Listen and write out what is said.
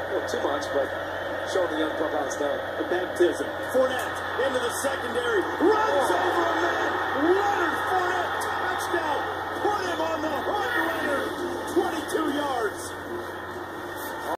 Well, too much, but showing the young pup how it's done. A baptism. Fournette into the secondary. Runs over a man.